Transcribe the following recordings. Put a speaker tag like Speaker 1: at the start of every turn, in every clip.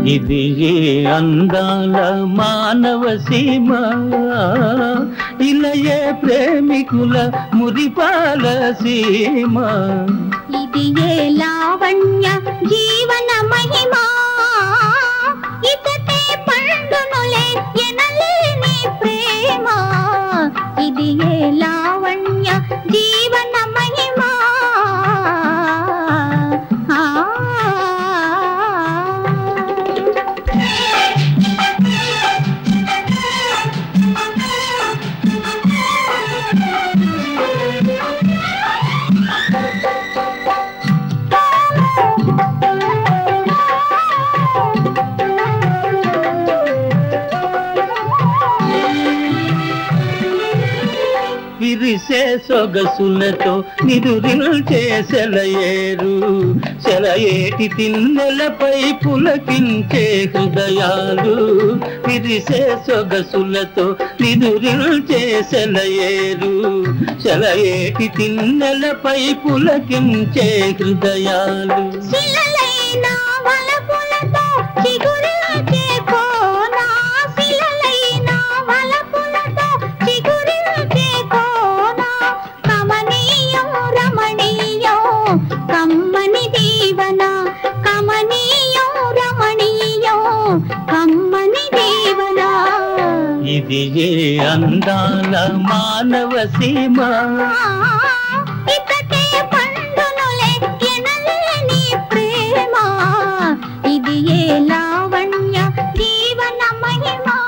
Speaker 1: ఇది ఏ అందాల మానవ సీమ ఇలయే ప్రేమికుల మురిపాల సీమ
Speaker 2: ఇది ఏ లావణ్య జీవన మహిమా ఇతతే పండునులే ఎనలేని ప్రేమ ఇది ఏ లావణ్య జీవన మహిమా
Speaker 1: విరిసే సొగసులతో నిదురిల్చే సెలయేరు సెలయేటి తిన్నెలపై పులకించే హృదయాలు విరిసే సొగసులతో నిదురిల్చే సెలయేరు సెలయేటి తిన్నెలపై పులకించే హృదయాలు
Speaker 2: శిలలైన వలపులతో చిగురించే కోనా శిలలైన వలపులతో చిగురించే కోనా కమనీయం రమణీయం కమ్మని దీవన కమనీయం రమణీయం కమ్మని దీవన
Speaker 1: ఇది ఏ అందాల మానవ సీమ
Speaker 2: ఇతతే పండునులే ఎనలేని ప్రేమ ఇది ఏ లావణ్య జీవన మహిమా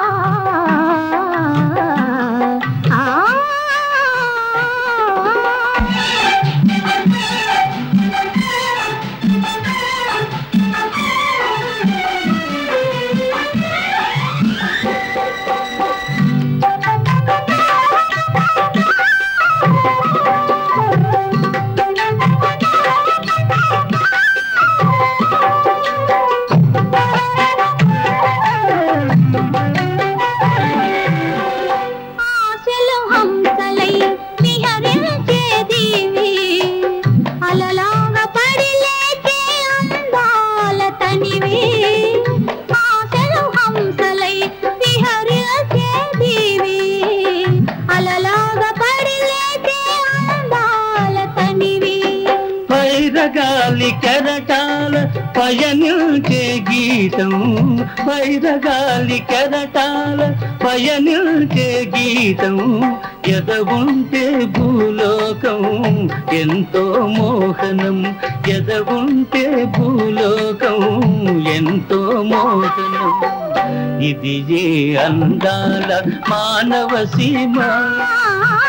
Speaker 2: ఆశలు హంసలై విహరించే దీవి అలలాగా పడిలేచే అందాల తనివి ఆశలు హంసలై విహరించే దీవి అలలాగా పడిలేచే అందాల తనివి
Speaker 1: వైరగాలి కెరటాల పయనిల్చే గీతం వైరగాలి కెరటాల పయనిల్చే గీతం ఎదవుంటే భూలోకం ఎంతో మోహనం ఎదవుంటే భూలోకం ఎంతో మోహనం ఇది ఏ అందాల మానవ సీమ